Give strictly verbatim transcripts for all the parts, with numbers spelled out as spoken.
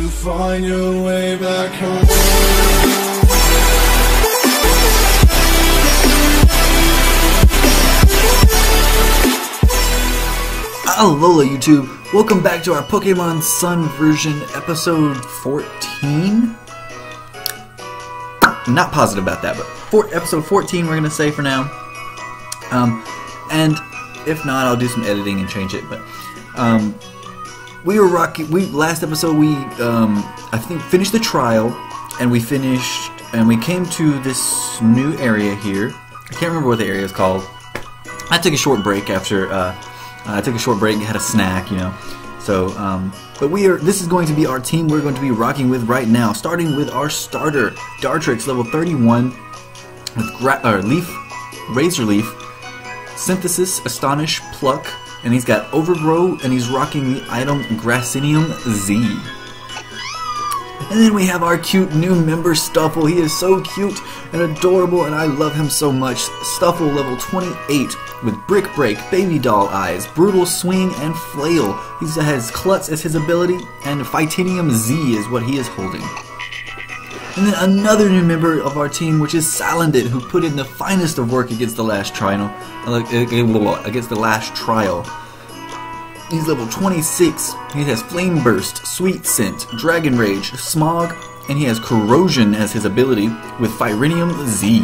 you find your way back home? Alola YouTube, welcome back to our Pokemon Sun version episode fourteen. Not positive about that, but for episode fourteen we're going to say for now. Um, and if not, I'll do some editing and change it, but um, we were rocking, we, last episode we, um, I think, finished the trial, and we finished, and we came to this new area here. I can't remember what the area is called. I took a short break after, uh, I took a short break, had a snack, you know, so, um, but we are, this is going to be our team we're going to be rocking with right now, starting with our starter, Dartrix, level thirty-one, with gra uh, Leaf, Razor Leaf, Synthesis, Astonish, Pluck, and he's got Overgrow, and he's rocking the item Grassinium Z. And then we have our cute new member Stuffle. He is so cute and adorable, and I love him so much. Stuffle, level twenty-eight, with Brick Break, Baby Doll Eyes, Brutal Swing, and Flail. He has Klutz as his ability, and Fightinium Z is what he is holding. And then another new member of our team, which is Salandit, who put in the finest of work against the last trial. Against the last trial. He's level twenty-six. He has Flame Burst, Sweet Scent, Dragon Rage, Smog, and he has Corrosion as his ability with Firinium Z.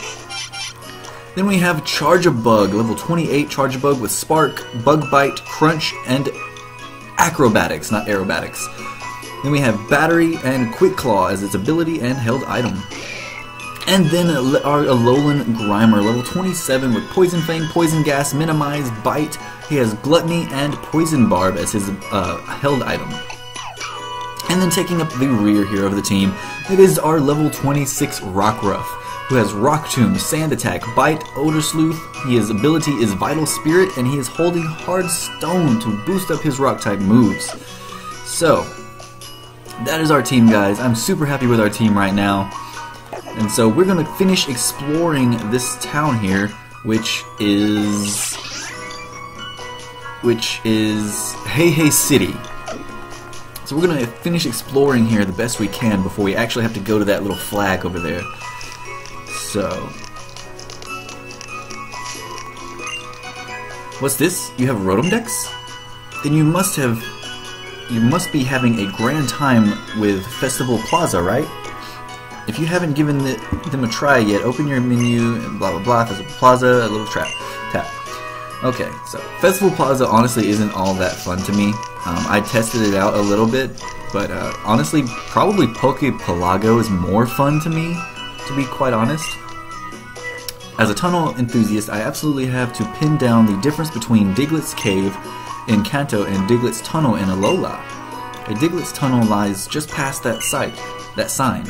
Then we have Charge-a-Bug, level twenty-eight Charge-a-Bug with Spark, Bug Bite, Crunch, and Acrobatics, not Aerobatics. Then we have Battery and Quick Claw as its ability and held item. And then our Alolan Grimer, level twenty-seven with Poison Fang, Poison Gas, Minimize, Bite. He has Gluttony and Poison Barb as his uh, held item. And then taking up the rear here of the team, it is our level twenty-six Rockruff, who has Rock Tomb, Sand Attack, Bite, Odor Sleuth. His ability is Vital Spirit, and he is holding Hard Stone to boost up his Rock-type moves. So, that is our team, guys. I'm super happy with our team right now. And so we're going to finish exploring this town here, which is... which is Hey Hey City. So we're going to finish exploring here the best we can before we actually have to go to that little flag over there. So... what's this? You have Rotom Dex? Then you must have... you must be having a grand time with Festival Plaza, right? If you haven't given the, them a try yet, open your menu and blah blah blah, Festival Plaza, a little trap, tap. Okay, so Festival Plaza honestly isn't all that fun to me. Um, I tested it out a little bit, but uh, honestly, probably Poke Pelago is more fun to me, to be quite honest. As a tunnel enthusiast, I absolutely have to pin down the difference between Diglett's Cave in Kanto and Diglett's Tunnel in Alola. A Diglett's Tunnel lies just past that site, that sign.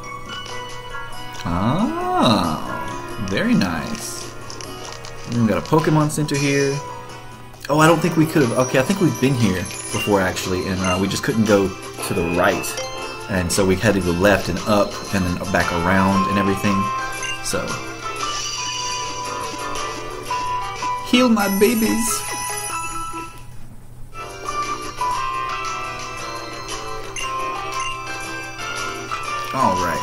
Ah, very nice. We've got a Pokemon Center here. Oh, I don't think we could have. Okay, I think we've been here before actually, and uh, we just couldn't go to the right, and so we had to go left and up, and then back around and everything. So, heal my babies. All right.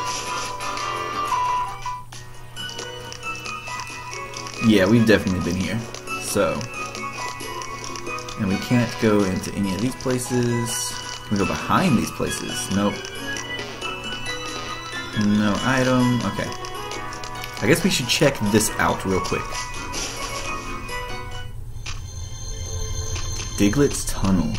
Yeah, we've definitely been here. So, and we can't go into any of these places. Can we go behind these places? Nope. No item. Okay. I guess we should check this out real quick. Diglett's Tunnel.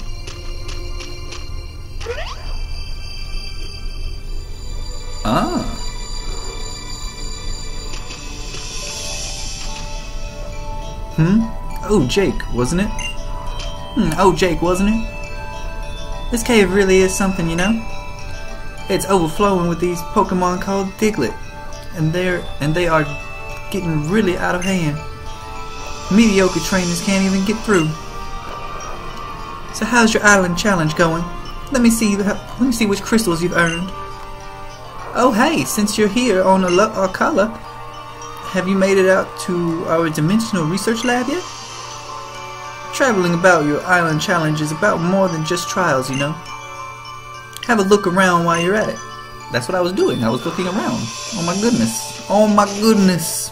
Ah. Hmm? Oh, Jake, wasn't it? Hmm, oh, Jake, wasn't it? This cave really is something, you know? It's overflowing with these Pokemon called Diglett. And they're and they are getting really out of hand. Mediocre trainers can't even get through. So how's your island challenge going? Let me see let me see which crystals you've earned. Oh hey, since you're here on Akala, have you made it out to our dimensional research lab yet? Traveling about your island challenge is about more than just trials, you know. Have a look around while you're at it. That's what I was doing. I was looking around. Oh my goodness. Oh my goodness.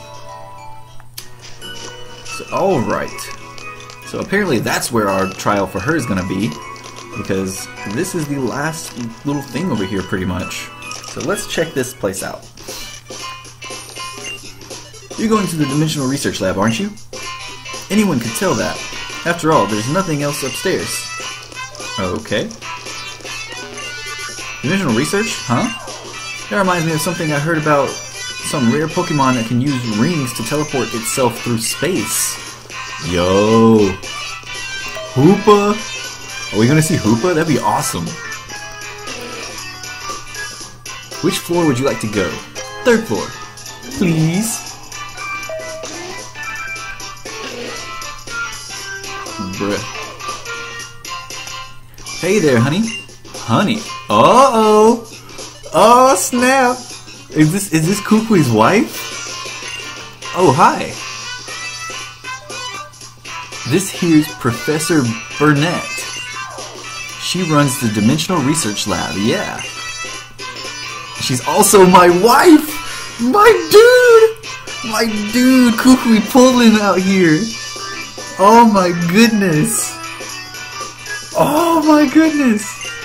So, alright. So apparently that's where our trial for her is going to be. Because this is the last little thing over here pretty much. So let's check this place out. You're going to the Dimensional Research Lab, aren't you? Anyone could tell that. After all, there's nothing else upstairs. Okay. Dimensional Research? Huh? That reminds me of something I heard about some rare Pokemon that can use rings to teleport itself through space. Yo! Hoopa? Are we gonna see Hoopa? That'd be awesome. Which floor would you like to go? Third floor. Please? Bruh. Hey there, honey. Honey. Uh-oh! Oh, snap! Is this is this Kukui's wife? Oh, hi. This here's Professor Burnett. She runs the Dimensional Research Lab, yeah. She's also my wife! My dude! My dude, Kukui pulling out here. Oh my goodness. Oh my goodness.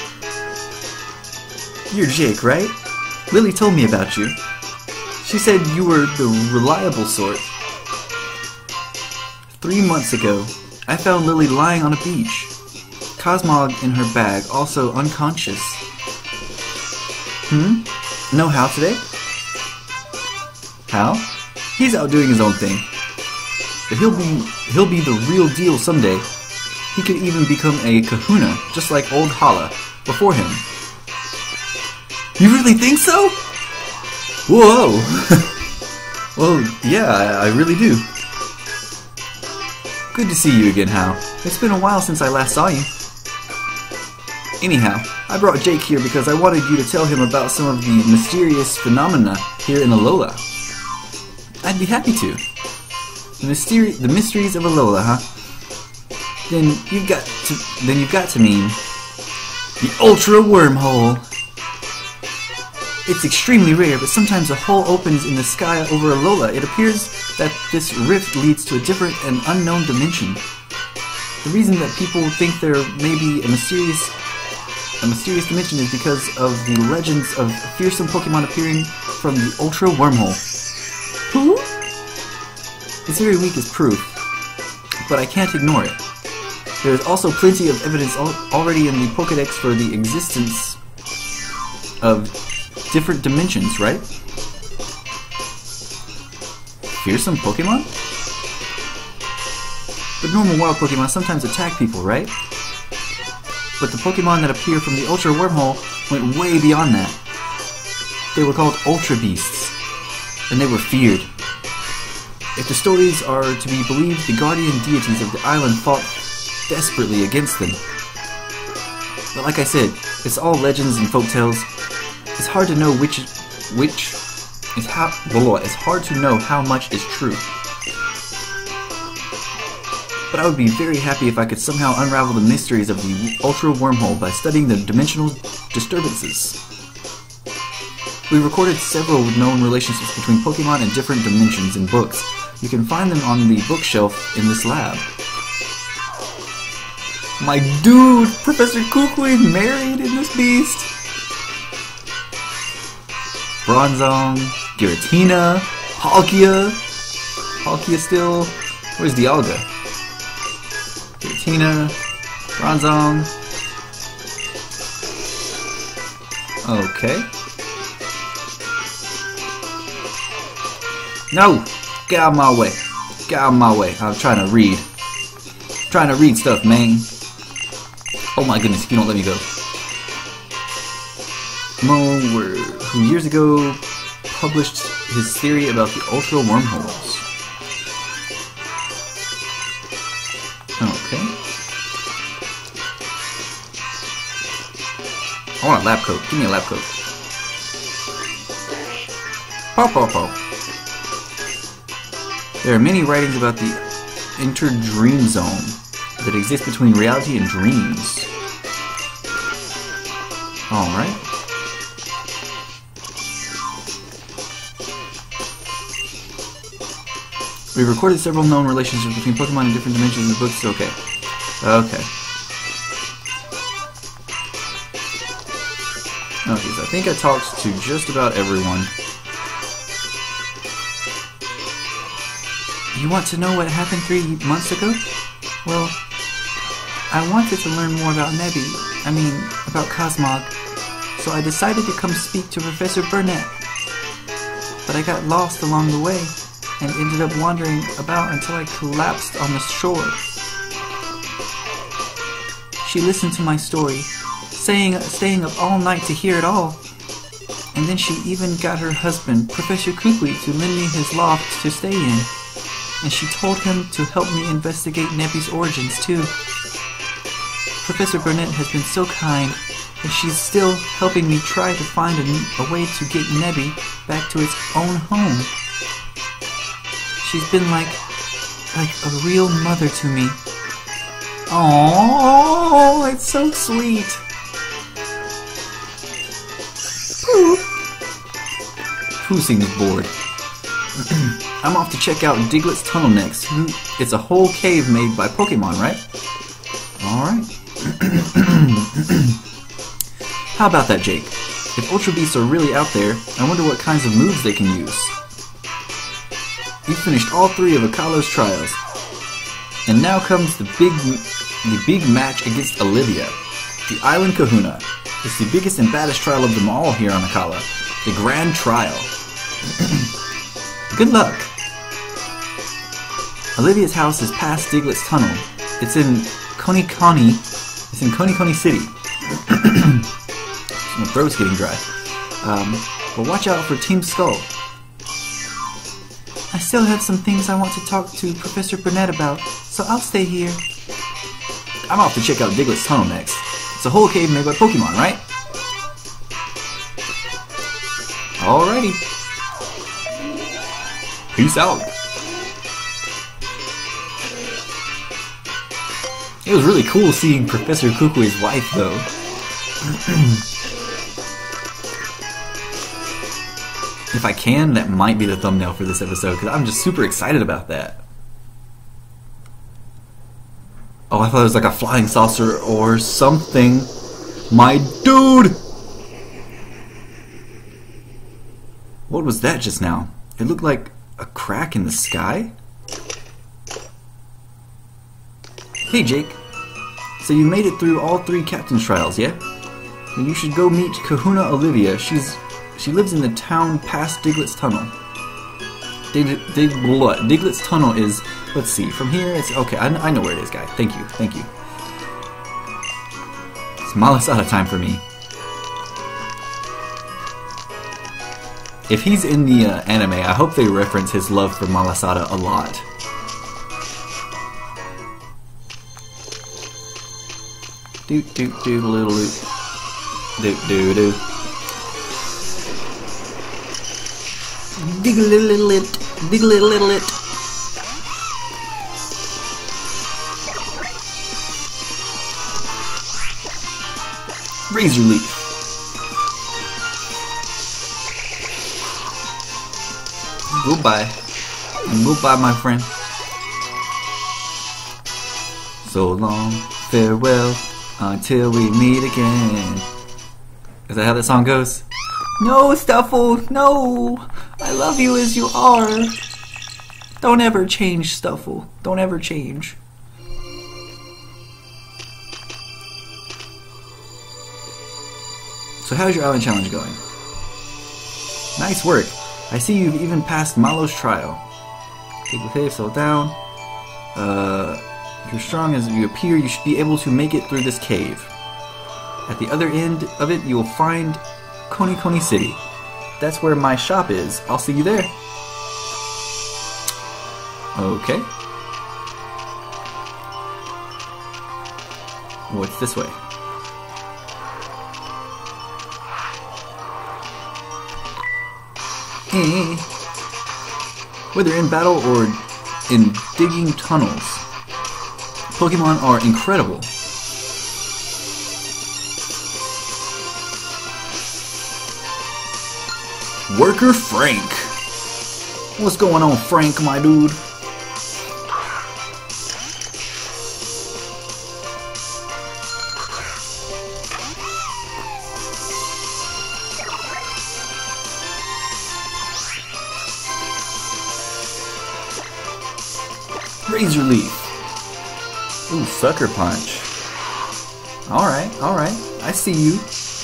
You're Jake, right? Lily told me about you. She said you were the reliable sort. Three months ago, I found Lily lying on a beach. Cosmog in her bag, also unconscious. Hmm? Know How today? How? He's out doing his own thing. But he'll be he'll be the real deal someday. He could even become a kahuna, just like old Hala, before him. You really think so? Whoa! Well, yeah, I, I really do. Good to see you again, Hal. It's been a while since I last saw you. Anyhow, I brought Jake here because I wanted you to tell him about some of the mysterious phenomena here in Alola. I'd be happy to. The mysteri the mysteries of Alola, huh? Then you've got to then you've got to mean the Ultra Wormhole. It's extremely rare, but sometimes a hole opens in the sky over Alola. It appears that this rift leads to a different and unknown dimension. The reason that people think there may be a mysterious a mysterious dimension is because of the legends of fearsome Pokemon appearing from the Ultra Wormhole. Who? It's very weak as proof, but I can't ignore it. There is also plenty of evidence al already in the Pokédex for the existence of different dimensions, right? Fearsome Pokemon? But normal wild Pokemon sometimes attack people, right? But the Pokemon that appear from the Ultra Wormhole went way beyond that. They were called Ultra Beasts, and they were feared. If the stories are to be believed, the guardian deities of the island fought desperately against them. But like I said, it's all legends and folktales. It's hard to know which which is how well, it's hard to know how much is true. But I would be very happy if I could somehow unravel the mysteries of the Ultra Wormhole by studying the dimensional disturbances. We recorded several known relationships between Pokemon and different dimensions in books. You can find them on the bookshelf in this lab. My dude, Professor Kukui married in this beast. Bronzong, Giratina, Palkia. Palkia still. Where's Dialga? Giratina, Bronzong. Okay. No! Get out of my way. Get out of my way. I'm trying to read. I'm trying to read stuff, man. Oh my goodness, if you don't let me go. Mo, who years ago published his theory about the Ultra Wormholes. Okay. I want a lab coat. Give me a lab coat. Pow, pow, pow. There are many writings about the inter-dream zone that exists between reality and dreams. Alright. We've recorded several known relationships between Pokemon in different dimensions in the books. Okay. Okay. Okay, so I think I talked to just about everyone. You want to know what happened three months ago? Well, I wanted to learn more about Nebby. I mean, about Cosmog. So I decided to come speak to Professor Burnett. But I got lost along the way and ended up wandering about until I collapsed on the shore. She listened to my story, saying, staying up all night to hear it all. And then she even got her husband, Professor Kukui, to lend me his loft to stay in. And she told him to help me investigate Nebby's origins too. Professor Burnett has been so kind, and she's still helping me try to find a, a way to get Nebby back to its own home. She's been like, like a real mother to me. Aww, it's so sweet. Pooh. Who seems bored? I'm off to check out Diglett's tunnel next. It's a whole cave made by Pokemon, right? Alright. How about that, Jake? If Ultra Beasts are really out there, I wonder what kinds of moves they can use. You finished all three of Akalo's trials. And now comes the big the big match against Olivia. The Island Kahuna. It's the biggest and baddest trial of them all here on Akala. The Grand Trial. Good luck! Olivia's house is past Diglett's tunnel. It's in Konikoni. It's in Konikoni City. My throat's getting dry. Um, but watch out for Team Skull. I still have some things I want to talk to Professor Burnett about, so I'll stay here. I'm off to check out Diglett's tunnel next. It's a whole cave made by Pokemon, right? Alrighty. Peace out. It was really cool seeing Professor Kukui's wife, though. If I can, that might be the thumbnail for this episode, because I'm just super excited about that. Oh, I thought it was like a flying saucer or something. My dude! What was that just now? It looked like a crack in the sky? Hey Jake, so you made it through all three captain's trials, yeah? Then you should go meet Kahuna Olivia. She's she lives in the town past Diglett's tunnel. Dig, dig, blah. Diglett's tunnel is, let's see, from here it's, okay, I, I know where it is, guy. Thank you, thank you. It's Malasada time for me. If he's in the uh, anime, I hope they reference his love for Malasada a lot. Do do do little do do do do. Dig a little little it, dig a little little it. Razor leaf. Goodbye. Goodbye, my friend. So long, farewell, until we meet again. Is that how that song goes? No, Stuffle, no! I love you as you are. Don't ever change, Stuffle. Don't ever change. So how's your island challenge going? Nice work. I see you've even passed Malo's trial. Take the cave, settle down. Uh, if you're strong as you appear, you should be able to make it through this cave. At the other end of it, you will find Konikoni City. That's where my shop is. I'll see you there. Okay. What's this way? Hey. Whether in battle or in digging tunnels, Pokemon are incredible. Worker Frank. What's going on, Frank, my dude? Razor Leaf. Ooh, Sucker Punch. Alright, alright. I see you.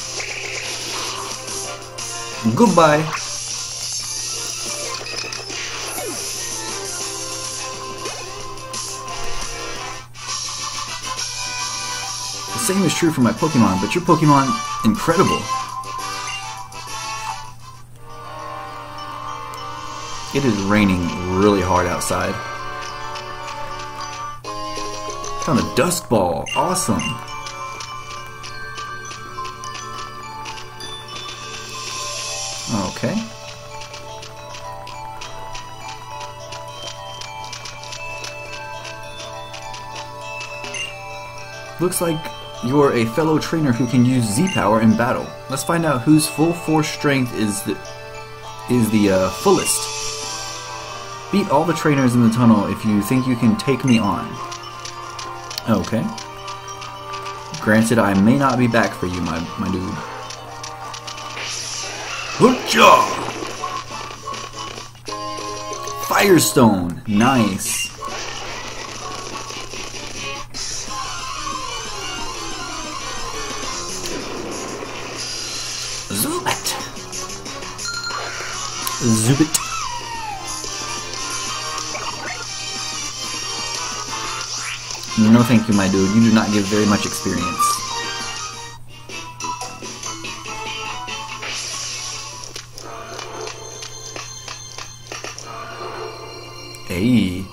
Goodbye. The same is true for my Pokemon, but your Pokemon, incredible. It is raining really hard outside. Found a Dusk Ball. Awesome. Okay. Looks like you're a fellow trainer who can use Z-Power in battle. Let's find out whose full force strength is the is the uh, fullest. Beat all the trainers in the tunnel if you think you can take me on. Okay. Granted, I may not be back for you, my, my dude. Good job! Firestone. Nice. Zoobit. Zoobit. No thank you, my dude. You do not give very much experience. Hey.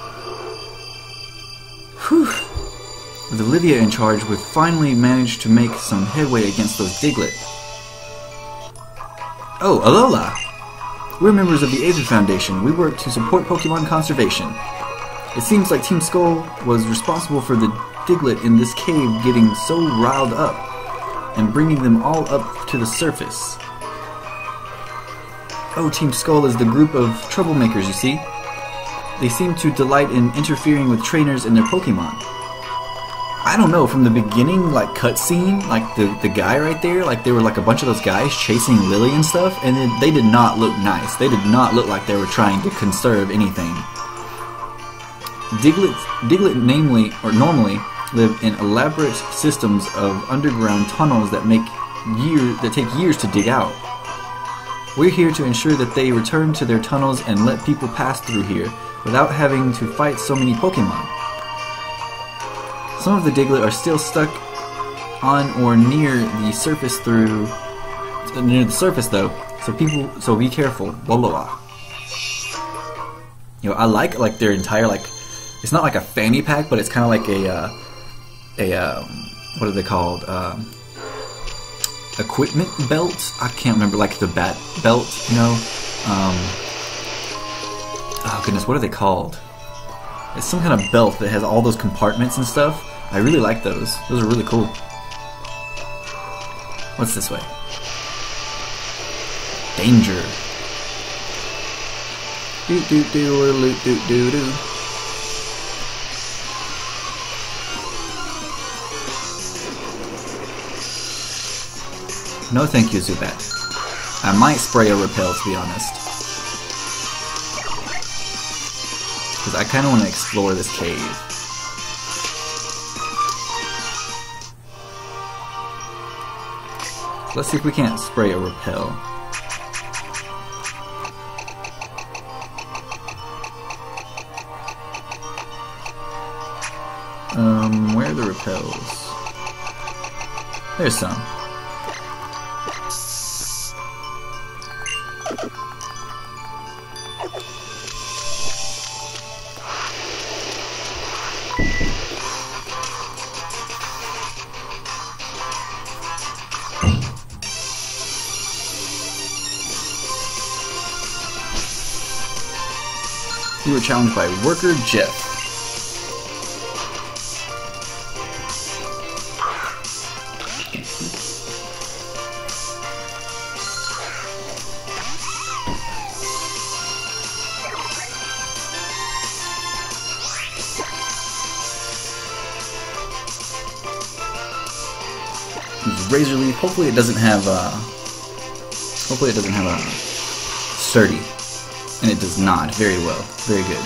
Whew. With Olivia in charge, we've finally managed to make some headway against those Diglett. Oh, Alola! We're members of the Avid Foundation. We work to support Pokemon conservation. It seems like Team Skull was responsible for the Diglett in this cave getting so riled up and bringing them all up to the surface. Oh, Team Skull is the group of troublemakers, you see? They seem to delight in interfering with trainers and their Pokemon. I don't know, from the beginning, like, cutscene, like, the, the guy right there, like, there were, like, a bunch of those guys chasing Lily and stuff, and then they did not look nice. They did not look like they were trying to conserve anything. Diglett, Diglett namely, or normally, live in elaborate systems of underground tunnels that make years, that take years to dig out. We're here to ensure that they return to their tunnels and let people pass through here without having to fight so many Pokemon. Some of the Diglett are still stuck on or near the surface through near the surface though, so people so be careful. Blah blah blah. You know, I like like their entire like. It's not like a fanny pack, but it's kind of like a, uh, a um, what are they called? Um, equipment belt? I can't remember, like the bat belt, you know? Um, oh goodness, what are they called? It's some kind of belt that has all those compartments and stuff. I really like those. Those are really cool. What's this way? Danger. Do do do do do do. No thank you, Zubat. I might spray a repel, to be honest. Because I kind of want to explore this cave. Let's see if we can't spray a repel. Um, where are the repels? There's some. You were challenged by Worker Jeff. Razor Leaf. Hopefully it doesn't have, uh, hopefully it doesn't have a sturdy. And it does not. Very well. Very good.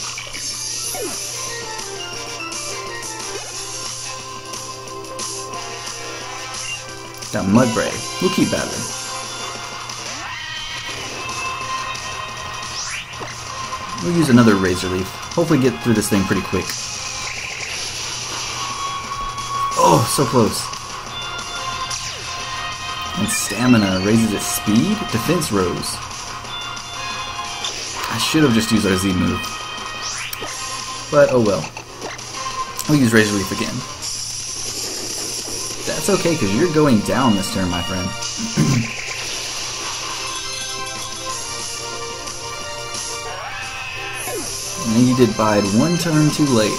Got Mudbray. We'll keep battling. We'll use another Razor Leaf. Hopefully get through this thing pretty quick. Oh, so close. And Stamina raises its speed. Defense rose. I should have just used our Z move. But oh well. We'll use Razor Leaf again. That's okay, because you're going down this turn, my friend. And you did bide one turn too late.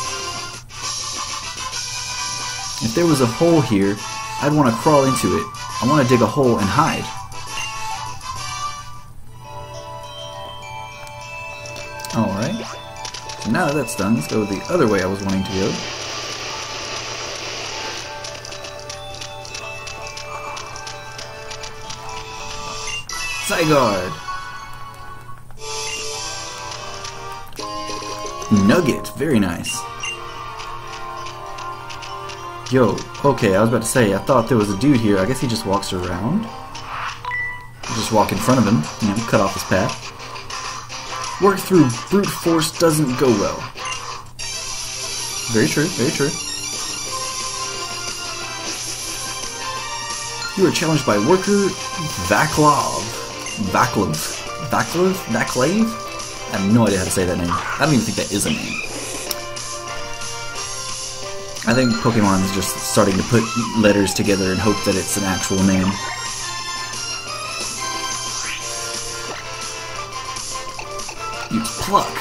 If there was a hole here, I'd want to crawl into it. I want to dig a hole and hide. Alright. So now that that's done, let's go the other way I was wanting to go. Zygarde! Nugget, very nice. Yo, okay, I was about to say, I thought there was a dude here. I guess he just walks around. I'll just walk in front of him, you know, cut off his path. Work through brute force doesn't go well. Very true, very true. You are challenged by Worker Vaclav. Vaclav. Vaclav? Vaclav? I have no idea how to say that name. I don't even think that is a name. I think Pokemon is just starting to put letters together and hope that it's an actual name. Use Pluck.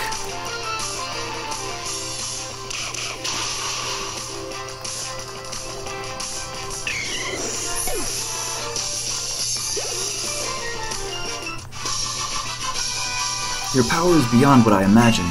Your power is beyond what I imagined.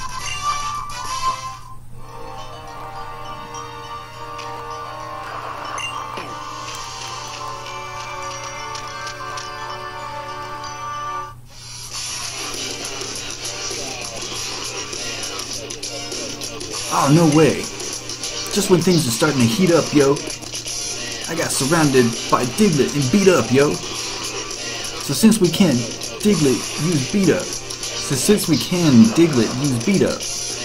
Oh, no way. Just when things are starting to heat up, yo. I got surrounded by Diglett and beat up, yo. So since we can Diglett use beat up. So since we can Diglett use beat up.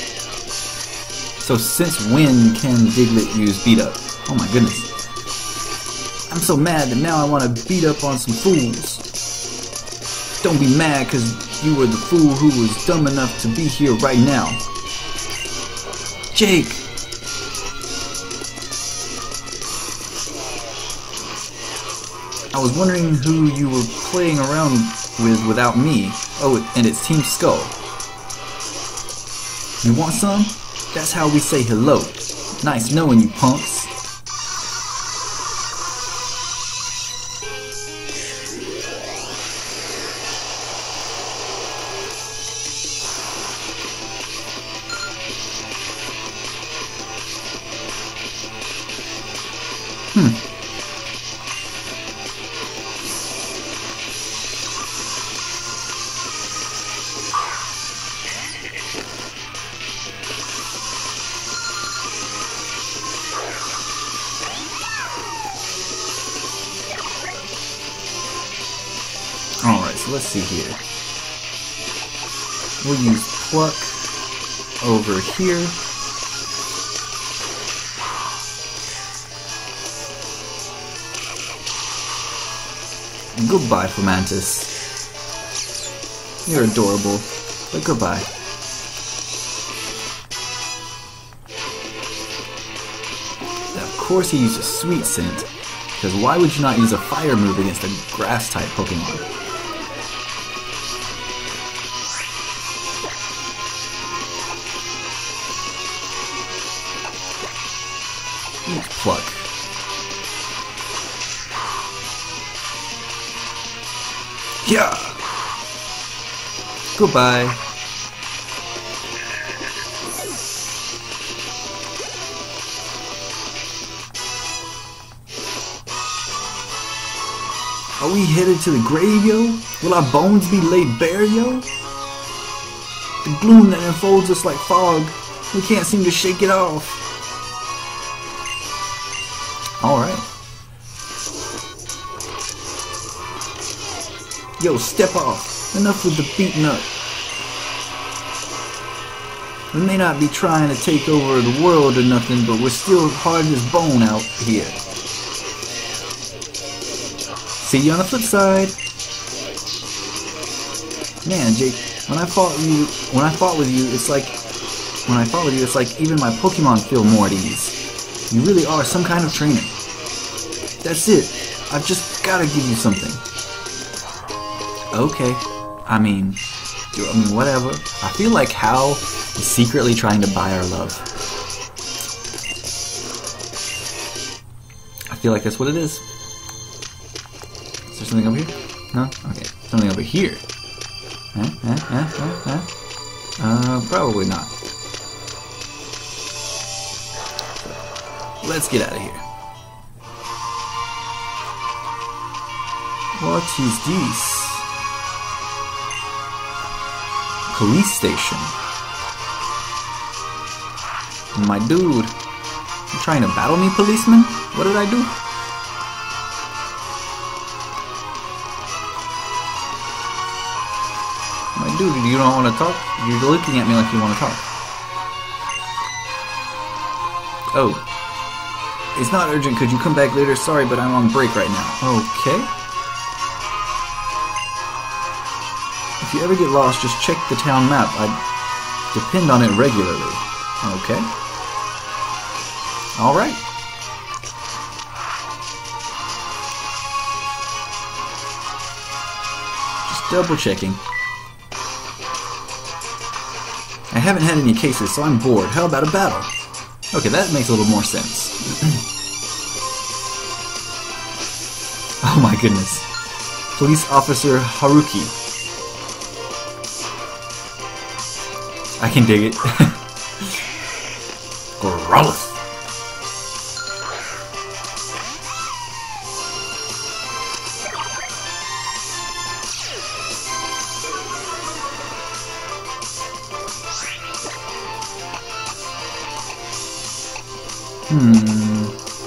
So since when can Diglett use beat up? Oh my goodness. I'm so mad that now I want to beat up on some fools. Don't be mad because you were the fool who was dumb enough to be here right now. Jake! I was wondering who you were playing around with without me. Oh, and it's Team Skull. You want some? That's how we say hello. Nice knowing you, punks. Hmm. Alright, so let's see here. We'll use Pluck over here. And goodbye, Fomantis. You're adorable, but goodbye. Now, of course he uses Sweet Scent, because why would you not use a fire move against a grass-type Pokemon? Use Pluck. Yeah. Goodbye. Are we headed to the grave, yo? Will our bones be laid bare, yo? The gloom that enfolds us like fog, we can't seem to shake it off. Alright. Yo, step off. Enough with the beating up. We may not be trying to take over the world or nothing, but we're still hard as bone out here. See you on the flip side. Man, Jake, when I fought you, when I fought with you, it's like, when I fought with you, it's like even my Pokemon feel more at ease. You really are some kind of trainer. That's it. I've just gotta give you something. Okay. I mean, I mean, whatever. I feel like Hal is secretly trying to buy our love. I feel like that's what it is. Is there something over here? No? Okay. Something over here. Huh? Huh? Huh? Huh? Huh? Uh, probably not. Let's get out of here. What is this? Police station. My dude. You trying to battle me, policeman? What did I do? My dude, you don't want to talk? You're looking at me like you want to talk. Oh. It's not urgent. Could you come back later? Sorry, but I'm on break right now. Okay. If you ever get lost, just check the town map. I depend on it regularly. Okay. Alright. Just double checking. I haven't had any cases, so I'm bored. How about a battle? Okay, that makes a little more sense. Oh my goodness. Police Officer Haruki. I can dig it. Gross. Hmm.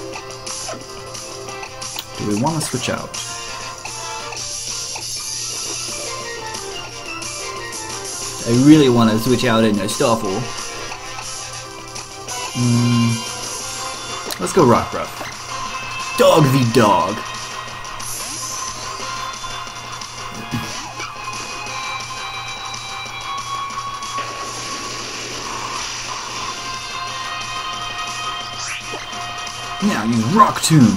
Do we want to switch out? I really want to switch out in a Stoffel. Mm. Let's go Rock Ruff. Dog v dog. Now use Rock Tomb.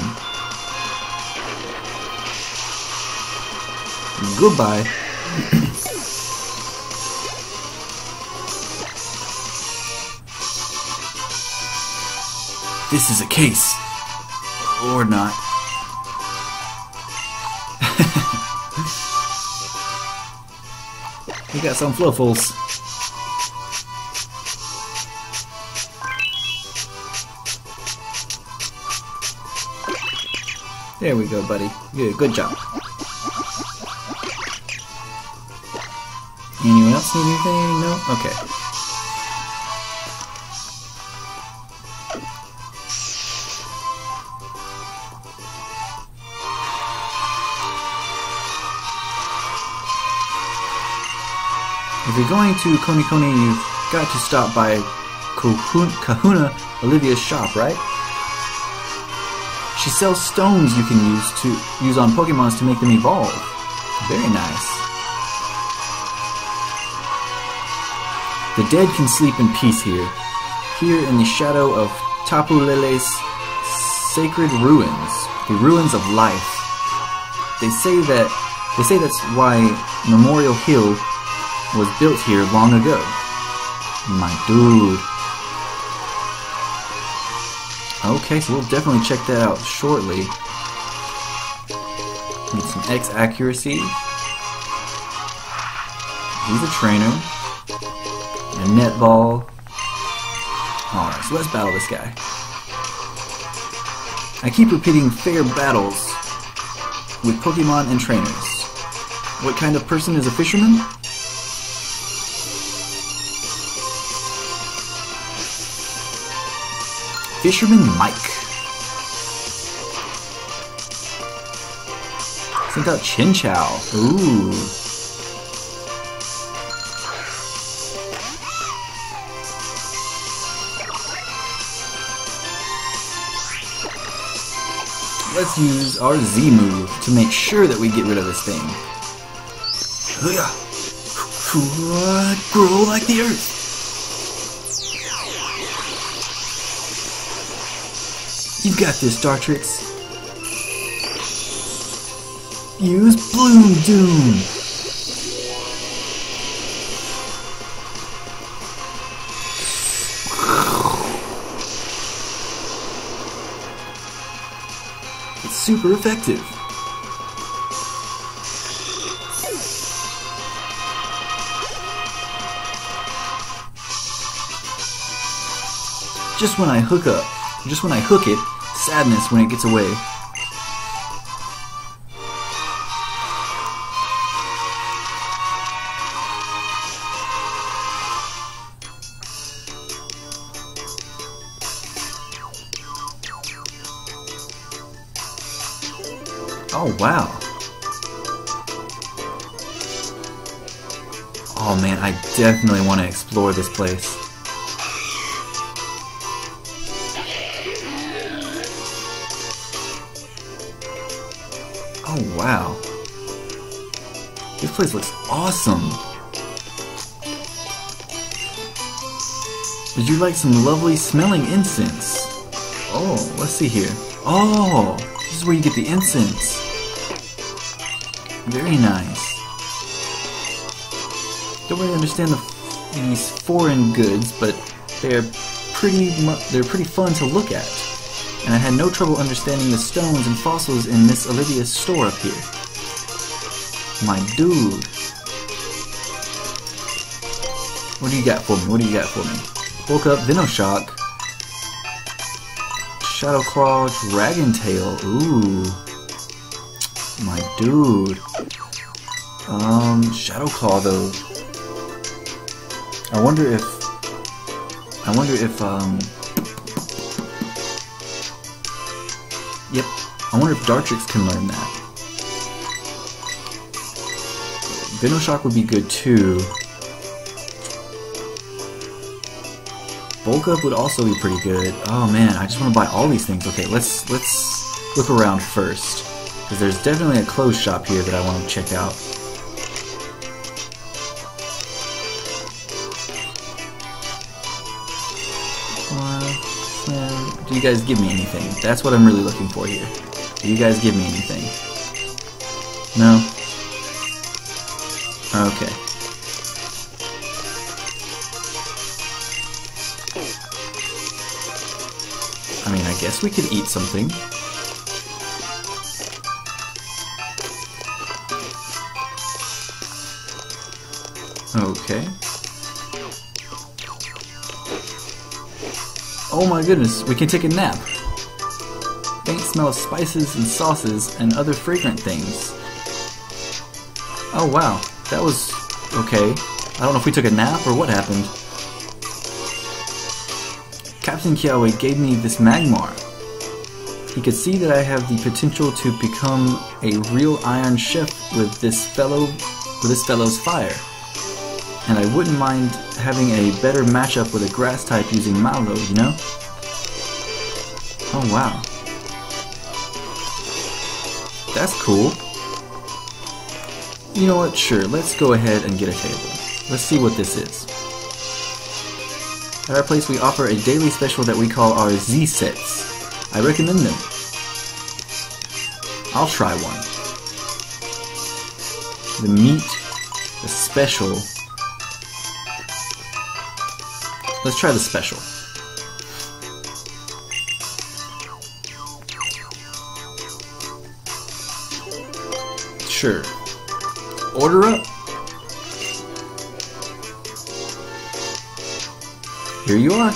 Goodbye. This is a case. Or not. We got some fluffles. There we go, buddy. Good, good job. Anyone else need anything? No? Okay. If you're going to Koni Koni, you've got to stop by Kahuna Olivia's shop, right? She sells stones you can use to use on Pokemons to make them evolve. Very nice. The dead can sleep in peace here. Here in the shadow of Tapu Lele's sacred ruins, the ruins of life. They say that they say that's why Memorial Hill was built here long ago. My dude. Okay, so we'll definitely check that out shortly. Need some X accuracy. He's a trainer. A netball. Alright, so let's battle this guy. I keep repeating fair battles. with Pokemon and trainers. What kind of person is a fisherman? Fisherman Mike. Sent out Chinchou. Ooh. Let's use our Z move to make sure that we get rid of this thing. Grow like the earth. You've got this, Dartrix. Use Bloom Doom. It's super effective. Just when I hook up, just when I hook it, sadness when it gets away. Oh wow. Oh man, I definitely want to explore this place. Oh wow. This place looks awesome. Would you like some lovely smelling incense? Oh, let's see here. Oh, this is where you get the incense. Very nice. Don't really understand the, these foreign goods, but they're pretty mu they're pretty fun to look at. And I had no trouble understanding the stones and fossils in Miss Olivia's store up here. My dude. What do you got for me? What do you got for me? Woke up, Venoshock. Shadow Claw, Dragon Tail. Ooh. My dude. Um, Shadow Claw though. I wonder if I wonder if um Yep. I wonder if Dartrix can learn that. Venoshock would be good too. Bulk Up would also be pretty good. Oh man, I just want to buy all these things. Okay, let's let's look around first. Because there's definitely a clothes shop here that I want to check out. Uh, do you guys give me anything? That's what I'm really looking for here. Do you guys give me anything? No? Okay. I mean, I guess we could eat something. Okay. Oh my goodness, we can take a nap. Faint smell of spices and sauces and other fragrant things. Oh wow, that was okay. I don't know if we took a nap or what happened. Captain Kiawe gave me this Magmar. He could see that I have the potential to become a real Iron Chef with this fellow, with this fellow's fire. And I wouldn't mind having a better matchup with a grass type using Mallow, you know? Oh wow. That's cool. You know what, sure, let's go ahead and get a table. Let's see what this is. At our place we offer a daily special that we call our Z sets. I recommend them. I'll try one. The meat, the special. Let's try the special. Sure. Order up. Here you are.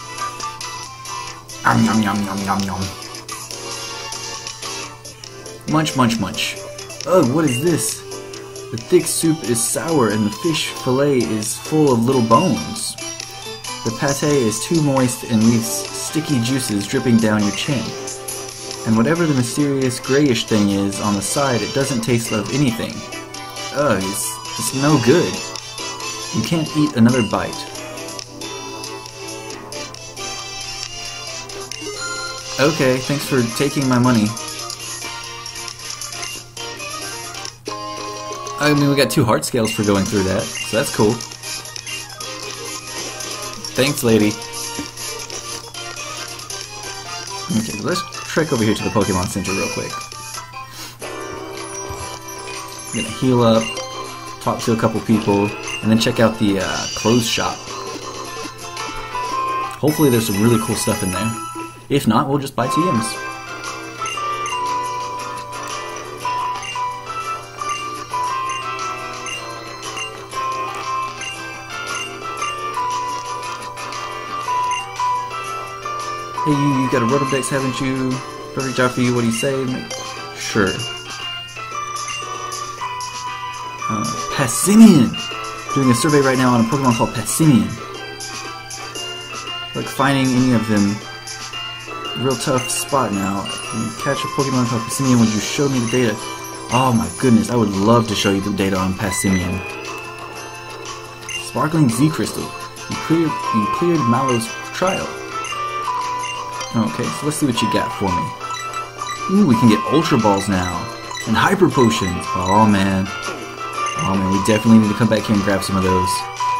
Yum, yum, yum, yum, yum, yum. Munch, munch, munch. Ugh, what is this? The thick soup is sour and the fish fillet is full of little bones. The pâté is too moist and leaves sticky juices dripping down your chin. And whatever the mysterious grayish thing is on the side, it doesn't taste of anything. Ugh, it's, it's no good. You can't eat another bite. Okay, thanks for taking my money. I mean, we got two heart scales for going through that, so that's cool. Thanks, lady. Okay, let's trek over here to the Pokemon Center real quick. I'm gonna heal up, talk to a couple people, and then check out the uh, clothes shop. Hopefully there's some really cool stuff in there. If not, we'll just buy T Ms. Hey, you, you got a Rotodex, haven't you? Perfect job for you, what do you say? Sure. Uh, Passimian! Doing a survey right now on a Pokemon called Passimian. Like finding any of them, real tough spot now. Can you catch a Pokemon called Passimian? Would you show me the data? Oh my goodness, I would love to show you the data on Passimian. Sparkling Z Crystal. You cleared, you cleared Mallow's trial. Okay, so let's see what you got for me. Ooh, we can get Ultra Balls now. And Hyper Potions. Oh man. Oh man, we definitely need to come back here and grab some of those.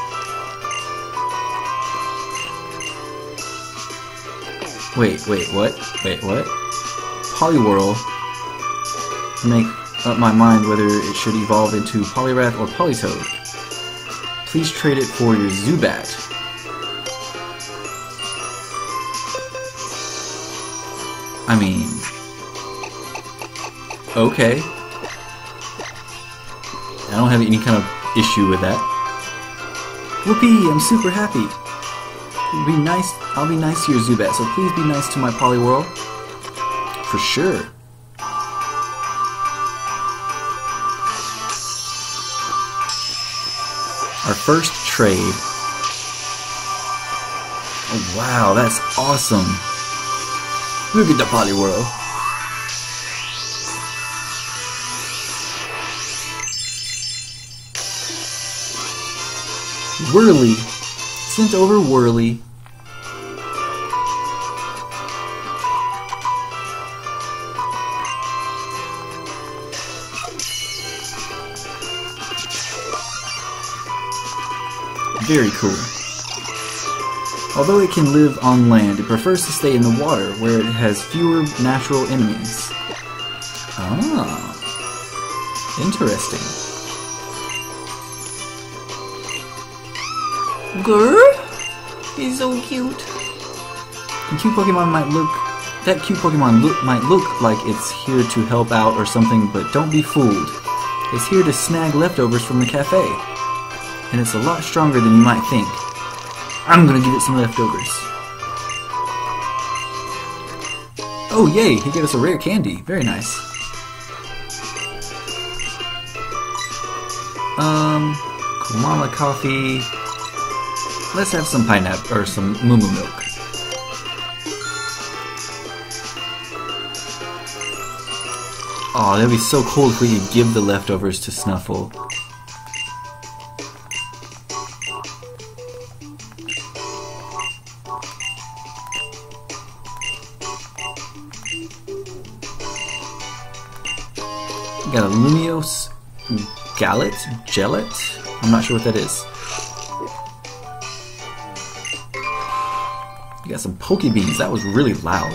Wait, wait, what? Wait, what? Poliwhirl. Make up my mind whether it should evolve into Poliwrath or Politoed. Please trade it for your Zubat. I mean... Okay. I don't have any kind of issue with that. Whoopee! I'm super happy! It'll be nice, I'll be nice to your Zubat, so please be nice to my Poliwhirl. For sure. Our first trade. Oh wow, that's awesome. Look at the Poliwhirl. Whirly. Sent over Whirly. Very cool. Although it can live on land, it prefers to stay in the water, where it has fewer natural enemies. Ah, interesting. Grr, he's so cute. The cute Pokemon might look. That cute Pokemon look might look like it's here to help out or something, but don't be fooled. It's here to snag leftovers from the cafe, and it's a lot stronger than you might think. I'm gonna give it some leftovers. Oh yay, he gave us a rare candy. Very nice. Um, Kumama coffee. Let's have some pineapple, or some moo moo milk. Aw, that'd be so cool if we could give the leftovers to Snuffle. Got a Lumiose Gallet? Gellet? I'm not sure what that is. You got some Pokebeans. That was really loud.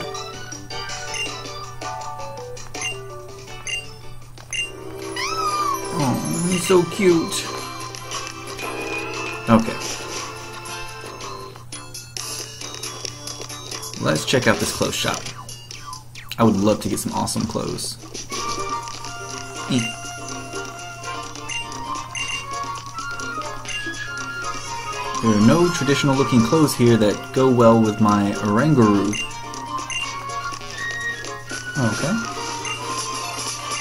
Oh, he's so cute. Okay. Let's check out this clothes shop. I would love to get some awesome clothes. Eat. There are no traditional looking clothes here that go well with my Oranguru. Okay.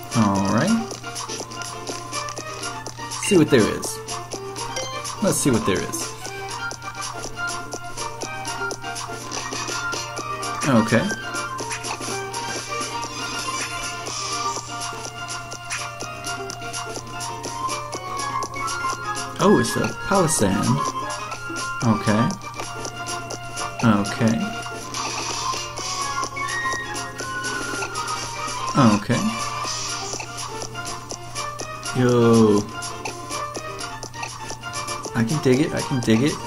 Alright. See what there is. Let's see what there is. Okay. Oh, it's a palisand. Okay. Okay. Okay. Yo. I can dig it, I can dig it.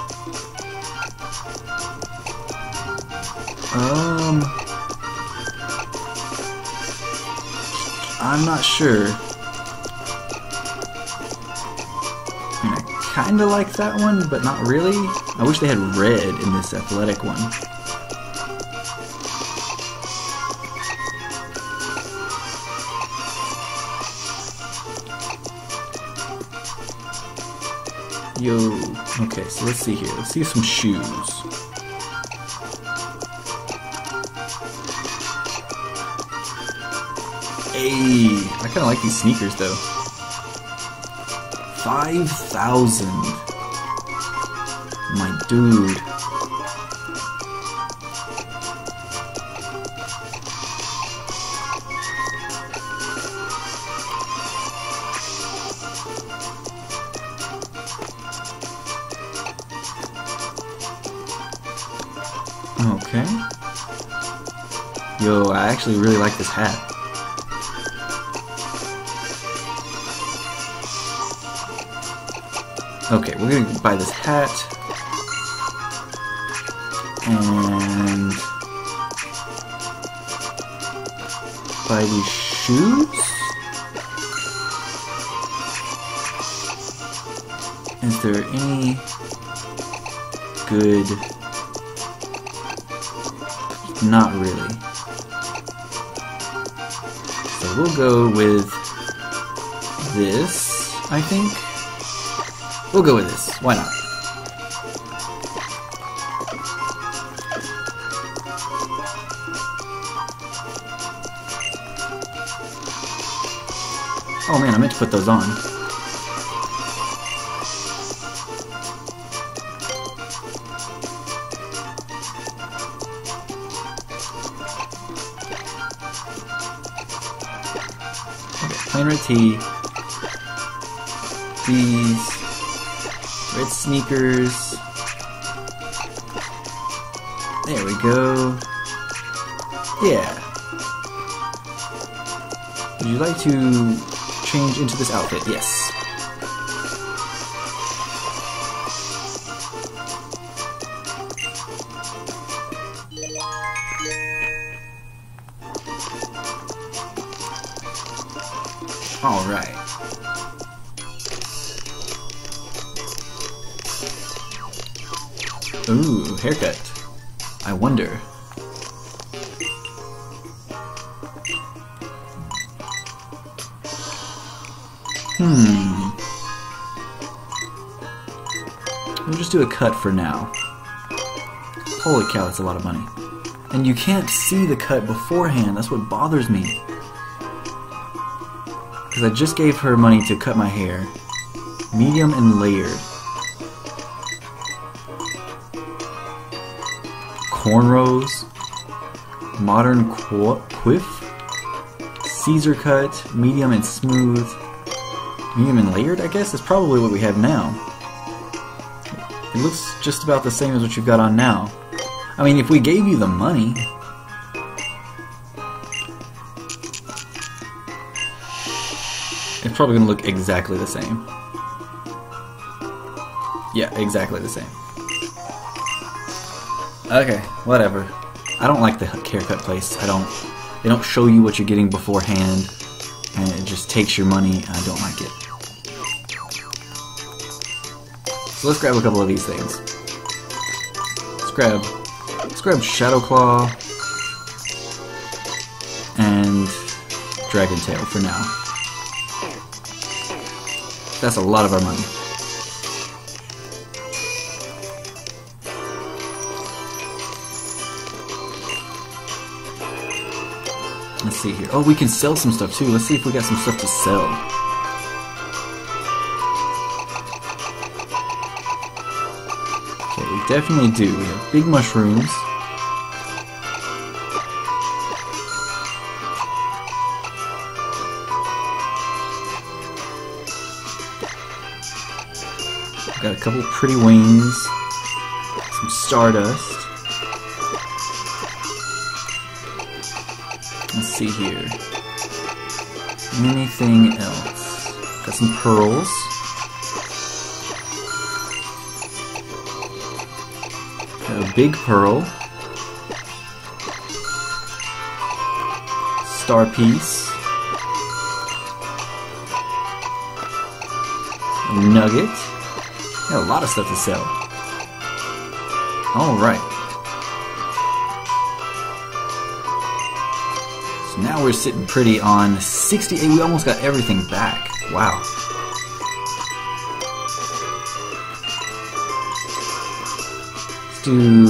Um... I'm not sure. I mean, I kinda like that one, but not really. I wish they had red in this athletic one. Yo, okay, so let's see here. Let's see some shoes. Hey, I kind of like these sneakers though. Five thousand, my dude. Okay. Yo, I actually really like this hat. Okay, we're gonna buy this hat. And buy these shoes. Is there any good? Not really. So we'll go with this, I think. We'll go with this. Why not? Oh man, I meant to put those on. Plain red tee, these red sneakers, there we go, yeah. Would you like to change into this outfit? Yes. Alright. Ooh, haircut. I wonder. Hmm. We'll just do a cut for now. Holy cow, that's a lot of money. And you can't see the cut beforehand. That's what bothers me. Because I just gave her money to cut my hair. Medium and layered. Cornrows. Modern qu quiff. Caesar cut. Medium and smooth. Medium and layered, I guess? Is probably what we have now. It looks just about the same as what you've got on now. I mean, if we gave you the money... It's probably going to look exactly the same. Yeah, exactly the same. Okay, whatever. I don't like the haircut place. I don't... They don't show you what you're getting beforehand. And it just takes your money. I don't like it. So let's grab a couple of these things. Let's grab... Let's grab Shadow Claw. And... Dragon Tail for now. That's a lot of our money. Let's see here. Oh, we can sell some stuff too. Let's see if we got some stuff to sell. Okay, we definitely do. We have big mushrooms. Got a couple pretty wings, some stardust. Let's see here. Anything else? Got some pearls. Got a big pearl. Star piece. A nugget. Got a lot of stuff to sell. Alright. So now we're sitting pretty on sixty-eight. We almost got everything back. Wow. Let's do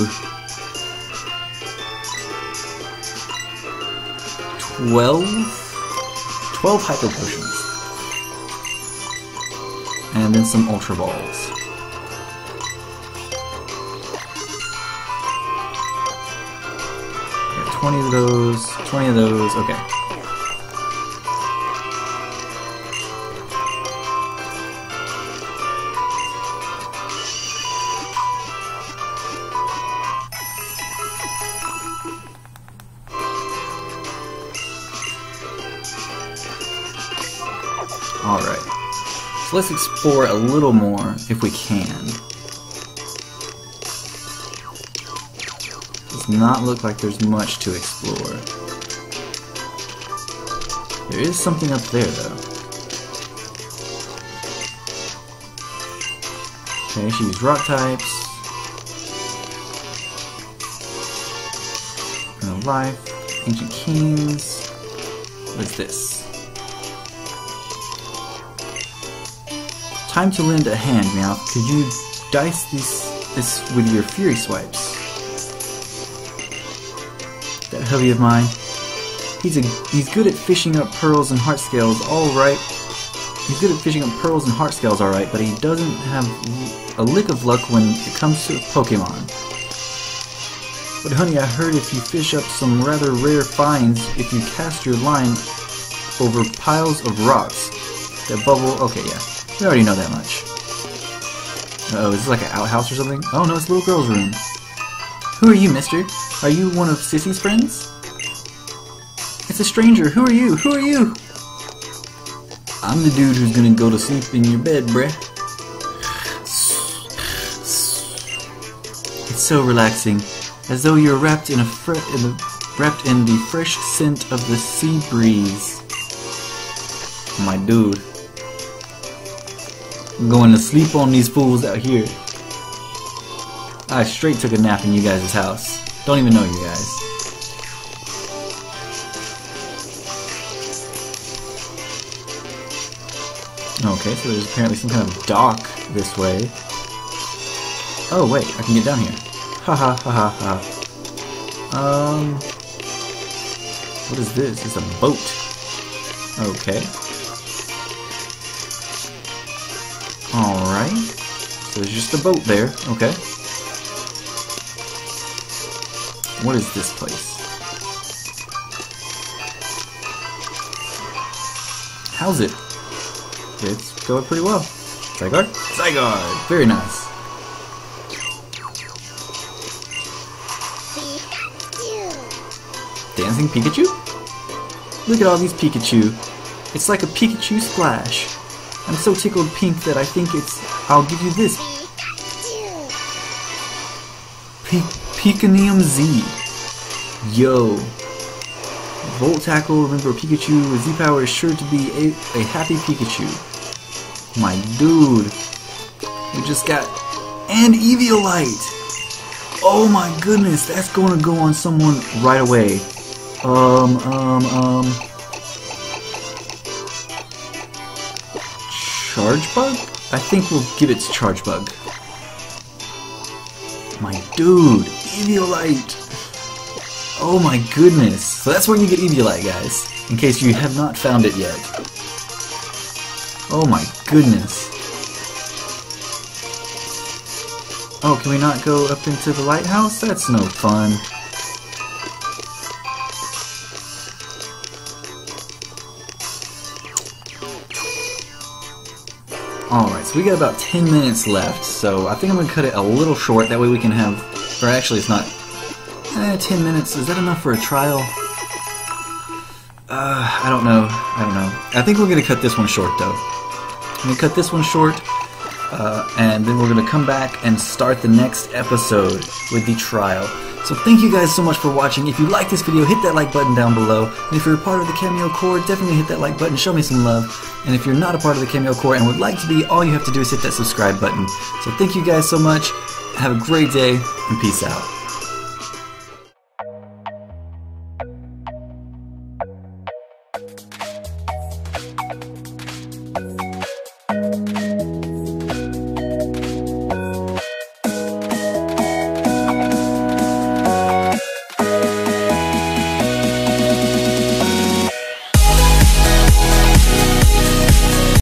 twelve? twelve hyper potions. And then some ultra balls. twenty of those, twenty of those, okay. Alright. So let's explore a little more if we can. Not look like there's much to explore. There is something up there though. Okay, she used rock types. No life. Ancient Kings. What is this? Time to lend a hand, Meowth. Could you dice this this with your Fury swipes? That hubby of mine, he's a he's good at fishing up pearls and heart scales, all right. He's good at fishing up pearls and heart scales, all right, but he doesn't have a lick of luck when it comes to Pokemon. But honey, I heard if you fish up some rather rare finds, if you cast your line over piles of rocks that bubble. Okay, yeah, we already know that much. Uh oh, is this like an outhouse or something? Oh no, it's a little girl's room. Who are you, mister? Are you one of Sissy's friends? It's a stranger. Who are you? Who are you? I'm the dude who's gonna go to sleep in your bed, bruh. It's so relaxing, as though you're wrapped in a fre in the wrapped in the fresh scent of the sea breeze. My dude, I'm going to sleep on these fools out here. I straight took a nap in you guys' house. Don't even know you guys. Okay, so there's apparently some kind of dock this way. Oh wait, I can get down here. Ha ha ha ha ha. Um, what is this? It's a boat. Okay. Alright. So there's just a boat there. Okay. What is this place? How's it? It's going pretty well. Zygarde? Zygarde! Very nice. Dancing Pikachu? Look at all these Pikachu. It's like a Pikachu splash. I'm so tickled pink that I think it's... I'll give you this. P Picanium Z. Yo. Volt Tackle, remember Pikachu with Z-Power is sure to be a, a happy Pikachu. My dude. We just got... And Eviolite! Oh my goodness, that's going to go on someone right away. Um, um, um... Charge Bug? I think we'll give it to Charge Bug. My dude, Eviolite! Oh my goodness. So that's where you get Eviolite, guys, in case you have not found it yet. Oh my goodness. Oh, can we not go up into the lighthouse? That's no fun. Alright, so we got about ten minutes left, so I think I'm going to cut it a little short, that way we can have, or actually it's not, eh, ten minutes, is that enough for a trial? Uh, I don't know, I don't know. I think we're going to cut this one short though. I'm going to cut this one short, uh, and then we're going to come back and start the next episode with the trial. So thank you guys so much for watching. If you like this video, hit that like button down below. And if you're a part of the Camyo Corps, definitely hit that like button, show me some love. And if you're not a part of the Camyo Corps and would like to be, all you have to do is hit that subscribe button. So thank you guys so much. Have a great day, and peace out.